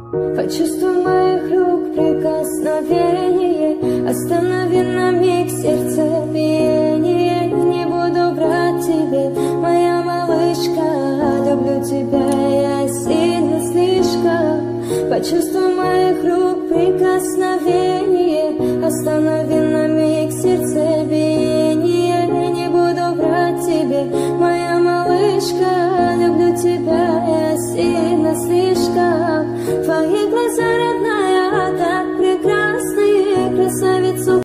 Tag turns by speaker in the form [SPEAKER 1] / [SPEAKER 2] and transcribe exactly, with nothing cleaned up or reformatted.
[SPEAKER 1] Почувствуй моих рук прикосновение, останови на миг сердцебиение. Не буду врать тебе, моя малышка, люблю тебя я сильно слишком. Почувствуй моих рук прикосновение, останови